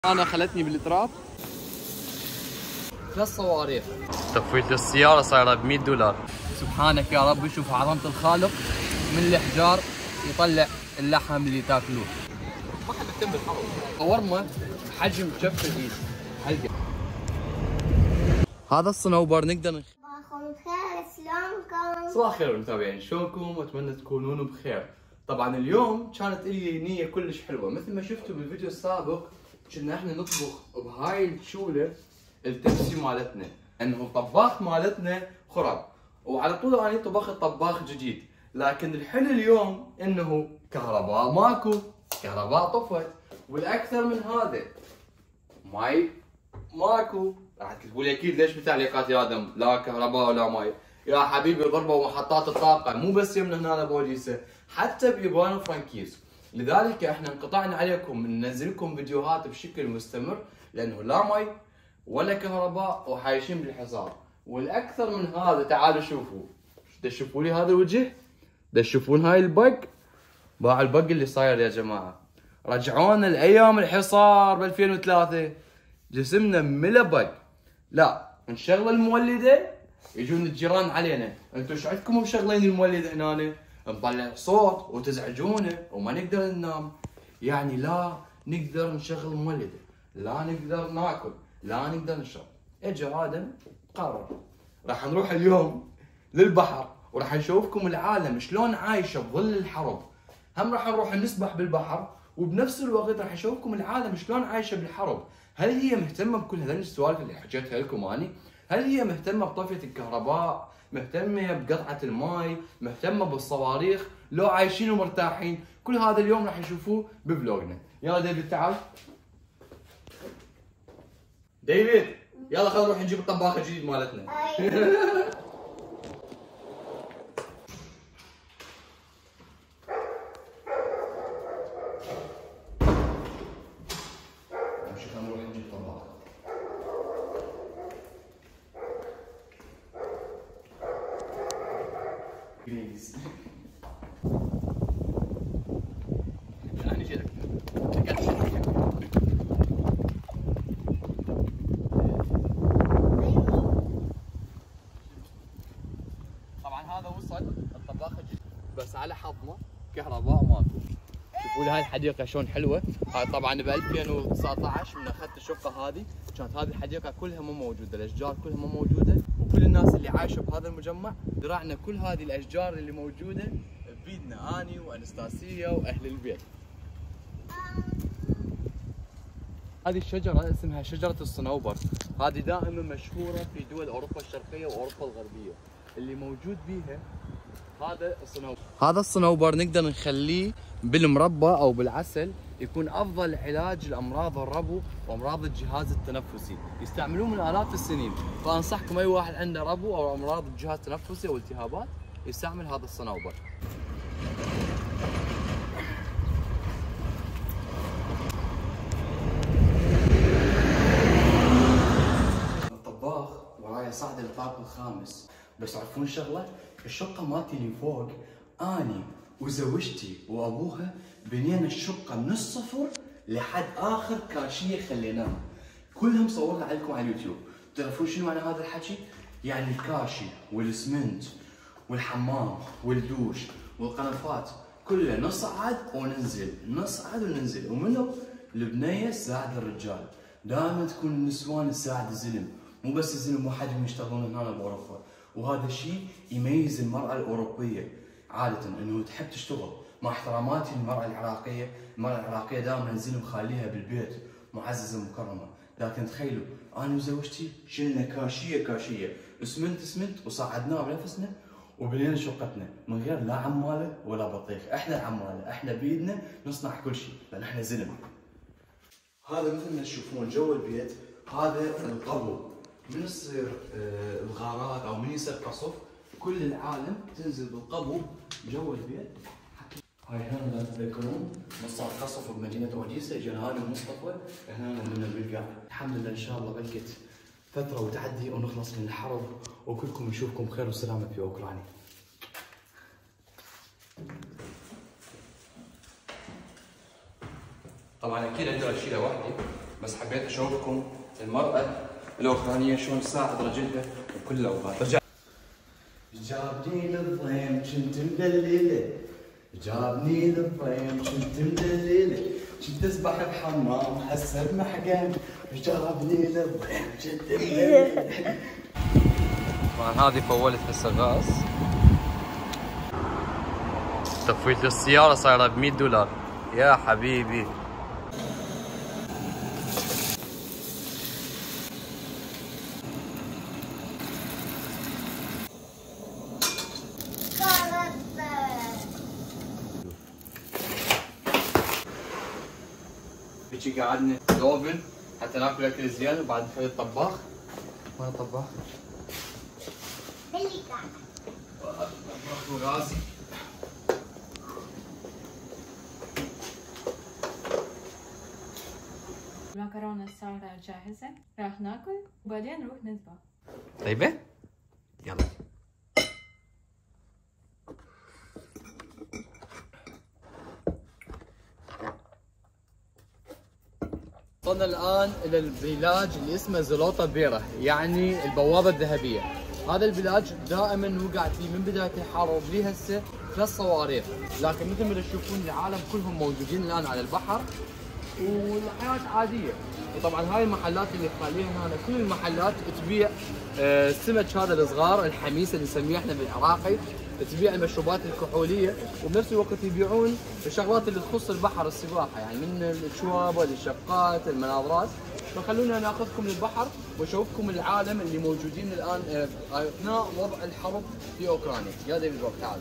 انا خلتني بالتراب. 3 صواريخ. تفويت السيارة صايرة ب 100 دولار. سبحانك يا رب، شوف عظمة الخالق، من الحجار يطلع اللحم اللي تاكلوه. ما حد يهتم بالحرب. شاورما حجم كف الايد. حلقة. هذا الصنوبر نقدر صباحكم بخير، شلونكم؟ صباح الخير المتابعين، شلونكم؟ واتمنى تكونون بخير. طبعا اليوم كانت لي نية كلش حلوة، مثل ما شفتوا بالفيديو السابق كنا احنا نطبخ بهاي الشولة التبسي مالتنا، انه الطباخ مالتنا خرب، وعلى طول انا طبخت طباخ جديد، لكن الحلو اليوم انه كهرباء ماكو، كهرباء طفت، والاكثر من هذا ماي ماكو. راح تقول لي اكيد ليش بتعليقات يا ادم لا كهرباء ولا ماي؟ يا حبيبي ضربوا محطات الطاقه مو بس يمنا هنا بوديسه، حتى بيبان فرانكيز. لذلك احنا انقطعنا عليكم ننزل لكم فيديوهات بشكل مستمر، لانه لا ماي ولا كهرباء وحايشين بالحصار. والاكثر من هذا تعالوا شوفوا، تشوفوا لي هذا الوجه؟ تشوفون هاي البق؟ باع البق اللي صاير يا جماعه. رجعونا لايام الحصار ب 2003، جسمنا ملا بق. لا نشغل المولده يجون الجيران علينا، انتم ايش عندكم مشغلين المولد هنا؟ نطلع صوت وتزعجونا وما نقدر ننام. يعني لا نقدر نشغل مولده، لا نقدر ناكل، لا نقدر نشرب. اجى ادم قرر راح نروح اليوم للبحر وراح نشوفكم العالم شلون عايشه بظل الحرب. هم راح نروح نسبح بالبحر، وبنفس الوقت راح نشوفكم العالم شلون عايشه بالحرب. هل هي مهتمه بكل هذول السوالف اللي حكيتها لكم اني؟ هل هي مهتمه بطفيه الكهرباء؟ مهتمه بقطعه الماي؟ مهتمه بالصواريخ؟ لو عايشين ومرتاحين؟ كل هذا اليوم راح نشوفوه بفلوجنا. يلا ديفيد تعال. ديفيد يلا خلينا نروح نجيب الطباخ الجديد مالتنا. بليز. انا جيلك. طبعا هذا وصل الطباخ الجديد، بس على حظنا كهرباء ماكو. شوفوا لي هاي الحديقه شلون حلوه. هاي طبعا ب 2019 من اخذت الشقه هذه كانت هذه الحديقه كلها مو موجوده، الاشجار كلها مو موجوده، وكل الناس اللي عايشه بهذا المجمع زرعنا كل هذه الاشجار اللي موجوده بيدنا اني وانستاسيا واهل البيت. هذه الشجره اسمها شجره الصنوبر، هذه دائما مشهوره في دول اوروبا الشرقيه واوروبا الغربيه. اللي موجود بيها هذا الصنوبر. هذا الصنوبر نقدر نخليه بالمربى او بالعسل، يكون افضل علاج لامراض الربو وامراض الجهاز التنفسي، يستعملوه من الاف السنين. فانصحكم اي واحد عنده ربو او امراض الجهاز التنفسي او التهابات يستعمل هذا الصنوبر. الطباخ ورايا صعد الطابق الخامس، بس تعرفون شغله؟ الشقه مالتي اللي فوق اني وزوجتي وابوها بنينا الشقه من الصفر لحد اخر كاشيه خليناها، كلها مصورها لكم على اليوتيوب. تعرفون شنو معنى هذا الحكي؟ يعني الكاشي والاسمنت والحمام والدوش والقنفات كلها نصعد وننزل، نصعد وننزل. ومنو؟ البنيه تساعد الرجال، دائما تكون النسوان تساعد الزلم، مو بس الزلم وحدهم يشتغلون هنا باوروبا. وهذا الشيء يميز المراه الاوروبيه عاده، انه تحب تشتغل. مع احتراماتي للمراه العراقيه، المراه العراقيه دائما الزلم خاليها بالبيت معززه مكرمه، لكن تخيلوا انا وزوجتي شلنا كاشيه كاشيه، اسمنت اسمنت، وصعدناه بنفسنا وبنينا شقتنا من غير لا عماله ولا بطيخ. احنا العماله، احنا بايدنا نصنع كل شيء لان احنا زلم. هذا مثل ما تشوفون جو البيت، هذا القبو. من تصير الغارات او من يصير قصف، كل العالم تنزل بالقبو جو البيت. هاي هنا لا تتذكرون صار قصف بمدينه اوديسا، اجينا انا ومصطفى هنا كنا بالقاع. الحمد لله ان شاء الله بلكت فتره وتعدي ونخلص من الحرب، وكلكم نشوفكم بخير وسلامه في اوكرانيا. طبعا اكيد اقدر اشيلها وحدي، بس حبيت اشوفكم المرأة الأوكرانية شلون تساعد رجلها بكل الأوقات. جابني للضيم كنت مدللة، جابني للضيم كنت مدللة، كنت اسبح بحمام هسه بمحقن، جابني للضيم كنت مدللة. طبعا هذه فولت هسه غاز. تفويت السيارة صايرة ب $100 يا حبيبي. بيجي قعدنا بالاوفن حتى ناكل اكل زين وبعد نخلي الطباخ. وين الطباخ؟ الطباخ وغازي. المكرونة صارت جاهزة، راح ناكل وبعدين نروح نذبح. طيبة؟ يلا. وصلنا الآن إلى الفيلاج اللي اسمه زلوطة بيرة، يعني البوابة الذهبية. هذا الفيلاج دائما وقع فيه من بداية الحرب ليه هسه 3 صواريخ، لكن مثل ما تشوفون العالم كلهم موجودين الآن على البحر والحياة عادية. وطبعا هاي المحلات اللي خاليها هنا كل المحلات تبيع السمك هذا الصغار الحميس اللي نسميه احنا بالعراقي، تبيع المشروبات الكحوليه، وبنفس الوقت يبيعون الشغلات اللي تخص البحر السباحه، يعني من الشواب الشقات المناظرات. فخلونا ناخذكم للبحر واشوفكم العالم اللي موجودين الان اثناء وضع الحرب في اوكرانيا. يا ديفيد تعال.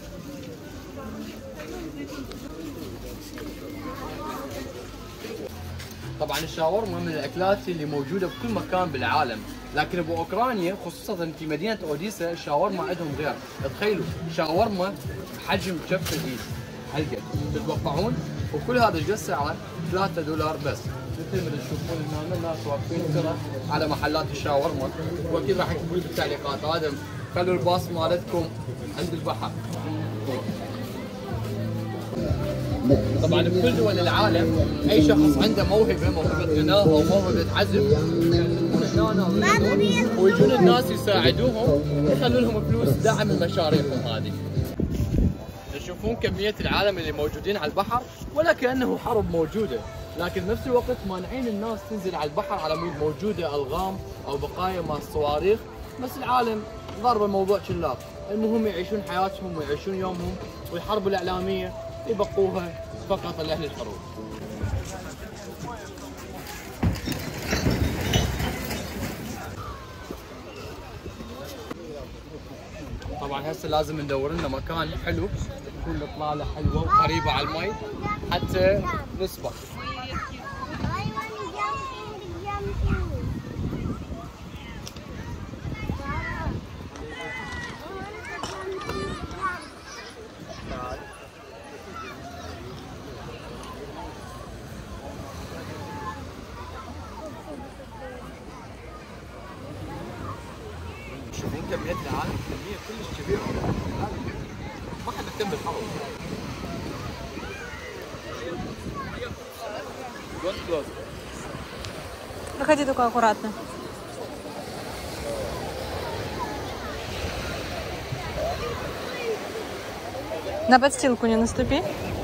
طبعا الشاورما من الاكلات اللي موجوده بكل مكان بالعالم، لكن باوكرانيا خصوصا في مدينه اوديسا الشاورما عندهم غير. تخيلوا شاورما بحجم كف الايد هالقد، تتوقعون؟ وكل هذا ايش سعره؟ $3 بس. مثل ما تشوفون هنا الناس واقفين ترى على محلات الشاورما، واكيد راح يكتبوا لي بالتعليقات ادم خلوا الباص مالتكم عند البحر. طبعا بكل دول العالم اي شخص عنده موهبه غناء او موهبه عزف ويجون الناس يساعدوهم يخلوا لهم فلوس دعم مشاريعهم هذه. تشوفون كميه العالم اللي موجودين على البحر ولا كانه حرب موجوده، لكن بنفس الوقت مانعين الناس تنزل على البحر على مود موجوده الغام او بقايا مال الصواريخ، بس العالم ضرب الموضوع كلاب. المهم يعيشون حياتهم ويعيشون يومهم، والحرب الاعلاميه يبقوها فقط لأهل الحروب. طبعا هسه لازم ندور لنا مكان حلو تكون الاطلاله حلوه وقريبه على المي حتى نسبح. شوفون كمية العالم، كمية كلش كبيرة، ما حد مهتم بالحرب. Проходи только аккуратно. На подстилку не наступи.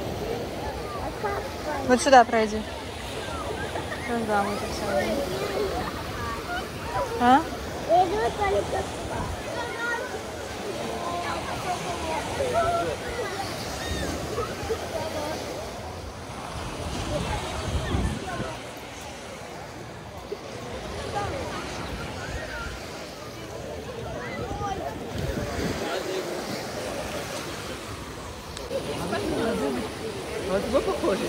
Вот сюда пройди. Да, вот и все. А? ما похоже.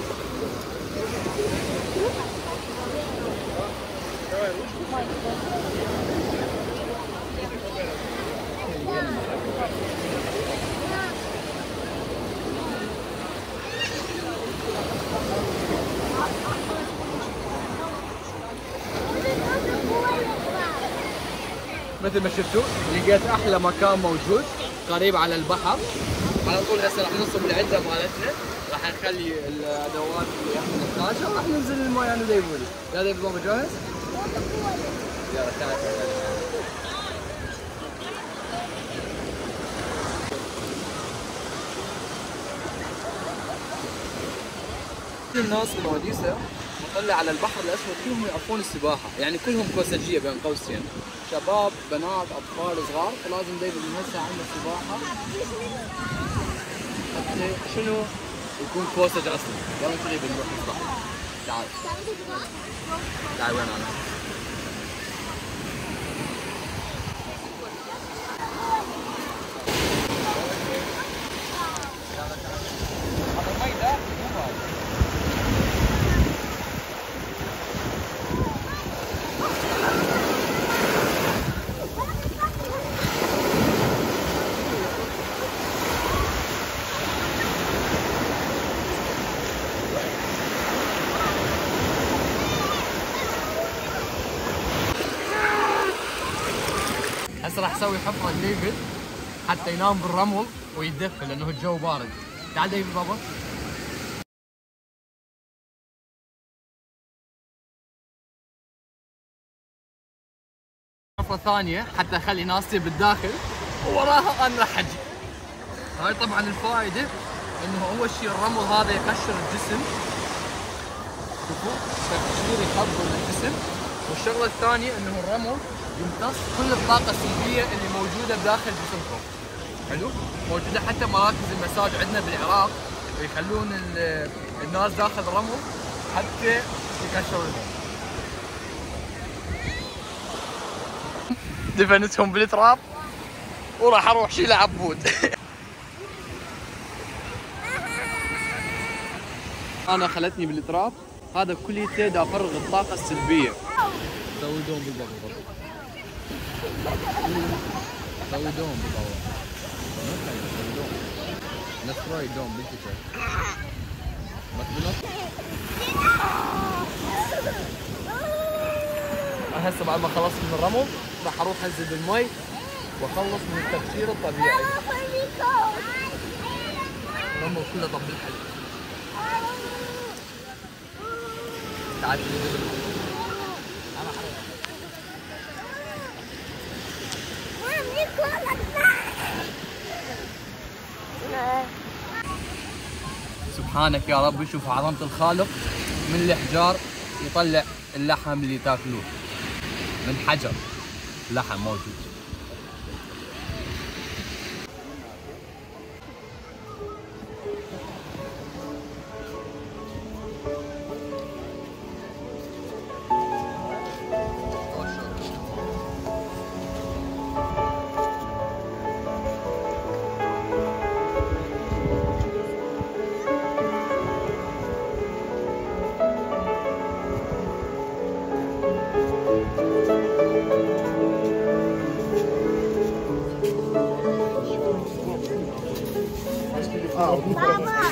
مثل ما شفتوا لقيت احلى مكان موجود قريب على البحر. على طول هسه راح نصب العده مالتنا، راح راح نخلي الادوات اللي احنا نحتاجها وراح ننزل الماء انا ديبولي. يا ديب بابا جاهز؟ يلا تعال. الناس في الاوديسا مطلع على البحر الاسود كلهم يعرفون السباحه، يعني كلهم كوسجيه بين قوسين، شباب بنات اطفال صغار، فلازم دايما من هسه عندنا سباحه حتى شنو يكون كوسج اصلا. يلا قريب نروح البحر. تعال تعال وين انا؟ هسه راح اسوي حفره لديفيد حتى ينام بالرمل ويتدفى لانه الجو بارد. تعال ديفيد بابا. حفره ثانيه حتى اخلي ناستي بالداخل ووراها انا راح اجي. هاي طبعا الفائده انه اول شيء الرمل هذا يقشر الجسم، شوفوا تقشير يحضر الجسم، والشغله الثانيه انه الرمل يمتص كل الطاقة السلبية اللي موجودة بداخل جسمكم. حلو؟ موجودة حتى مراكز المساج عندنا بالعراق يخلون الناس داخل الرمل حتى يكشروا لهم. دفنتهم بالتراب وراح اروح شيل عبود. انا خلتني بالتراب، هذا كليته دا افرغ الطاقة السلبية. سوي دوم بالضبط. سوي دوم بالضبط. سوي دوم. نسوي دوم بالكتاب. بس بنص. هسه بعد ما خلصت من الرمل راح اروح انزل بالمي واخلص من التبخير الطبيعي. الرمل كله طب الحلو. تعال سبحانك يا رب. شوف عظمة الخالق، من الحجار يطلع اللحم اللي تاكلوه، من حجر لحم موجود. Baba.